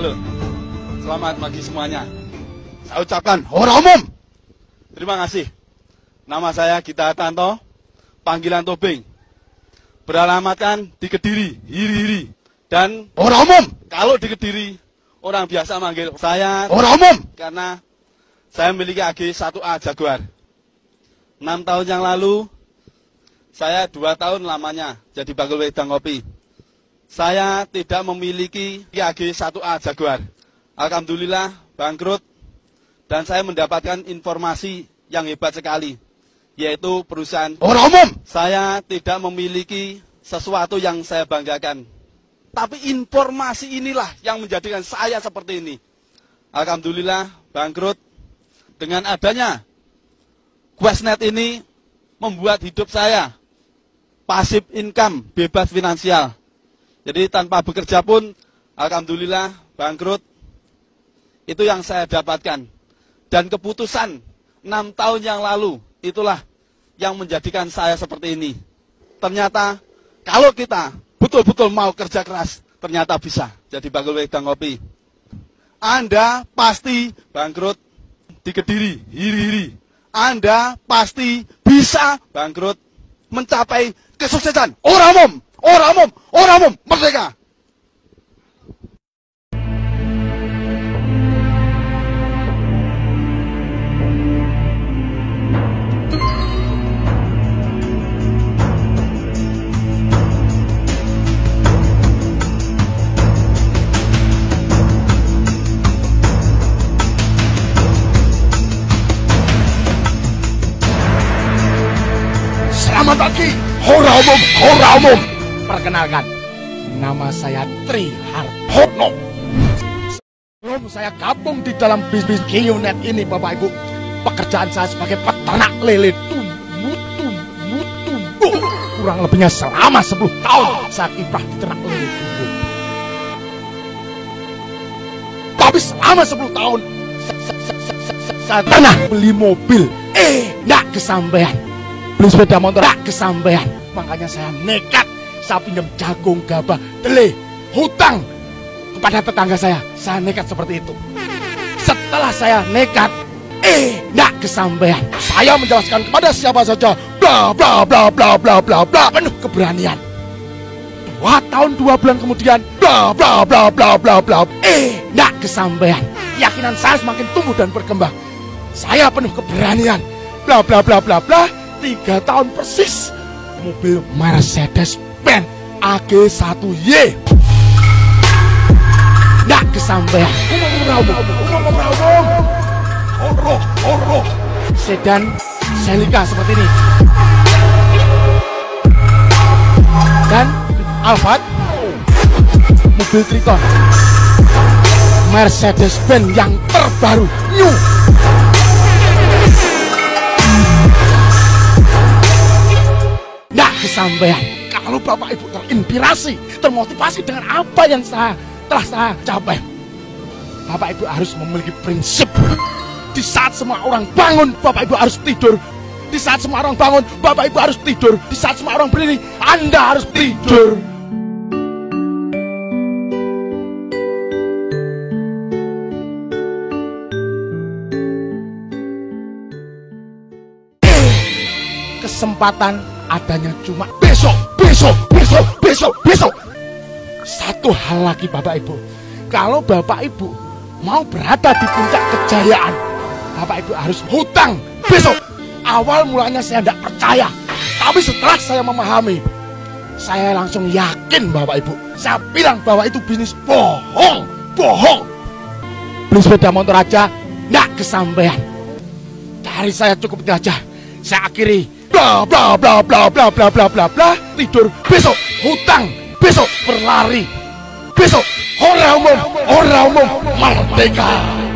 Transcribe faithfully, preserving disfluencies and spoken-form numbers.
Halo, selamat pagi semuanya. Saya ucapkan hora umum. Terima kasih. Nama saya Gita Tanto, panggilan Tobing. Beralamatkan di Kediri, Hiri-Hiri. Dan hora umum. Kalau di Kediri, orang biasa manggil saya hora umum karena saya memiliki A G satu A Jaguar. enam tahun yang lalu, saya dua tahun lamanya jadi bakul wedang kopi. Saya tidak memiliki A G satu A Jaguar. Alhamdulillah bangkrut dan saya mendapatkan informasi yang hebat sekali, yaitu perusahaan hora umum. Saya tidak memiliki sesuatu yang saya banggakan, tapi informasi inilah yang menjadikan saya seperti ini. Alhamdulillah bangkrut. Dengan adanya Questnet ini membuat hidup saya pasif income, bebas finansial. Jadi tanpa bekerja pun, alhamdulillah bangkrut. Itu yang saya dapatkan. Dan keputusan enam tahun yang lalu, itulah yang menjadikan saya seperti ini. Ternyata kalau kita betul-betul mau kerja keras, ternyata bisa jadi bakul wedang kopi. Anda pasti bangkrut di Kediri, Hiri-Hiri. Anda pasti bisa bangkrut mencapai kesuksesan. Hora umum, hora umum, hora umum, merdeka. Selamat pagi, hora umum, hora umum. Perkenalkan, nama saya Tri Hartono. Sebelum saya gabung di dalam bisnis Geonet ini, Bapak Ibu, pekerjaan saya sebagai peternak lele tumbuh, tumbuh, tumbuh. Kurang lebihnya selama sepuluh tahun saya kiprah di ternak lele tumbuh. Tapi selama sepuluh tahun, saya pernah beli mobil, eh, nggak kesampean. Beli sepeda motor, tak kesampean. Makanya saya nekat, saya pinjam jagung, gabah, tele, hutang kepada tetangga saya. Saya nekat seperti itu. Setelah saya nekat, eh, tak kesampean. Saya menjelaskan kepada siapa saja, bla bla bla bla bla bla bla, penuh keberanian. Dua tahun dua bulan kemudian, bla bla bla bla bla bla, eh, tak kesampean. Keyakinan saya semakin tumbuh dan berkembang. Saya penuh keberanian, bla bla bla bla bla. Tiga tahun persis, mobil Mercedes-Benz A G satu Y nggak kesampean. Sedan Celica seperti ini, dan Alphard mobil Triton, Mercedes-Benz yang terbaru, new. Kesampean. Kalau Bapak Ibu terinspirasi, termotivasi dengan apa yang saya telah saya capai, Bapak Ibu harus memiliki prinsip. Di saat semua orang bangun, Bapak Ibu harus tidur. Di saat semua orang bangun, Bapak Ibu harus tidur. Di saat semua orang berdiri, Anda harus tidur. Kesempatan adanya cuma besok, besok, besok, besok, besok. Satu hal lagi Bapak Ibu, kalau Bapak Ibu mau berada di puncak kejayaan, Bapak Ibu harus hutang besok. Awal mulanya saya tidak percaya, tapi setelah saya memahami, saya langsung yakin Bapak Ibu. Saya bilang bahwa itu bisnis bohong, bohong. Beli sepeda motor aja nggak kesampean. Dari saya cukup itu aja. Saya akhiri bla bla bla bla bla bla bla bla bla, tidur besok, hutang besok, berlari besok, hora umum, hora umum, merdeka.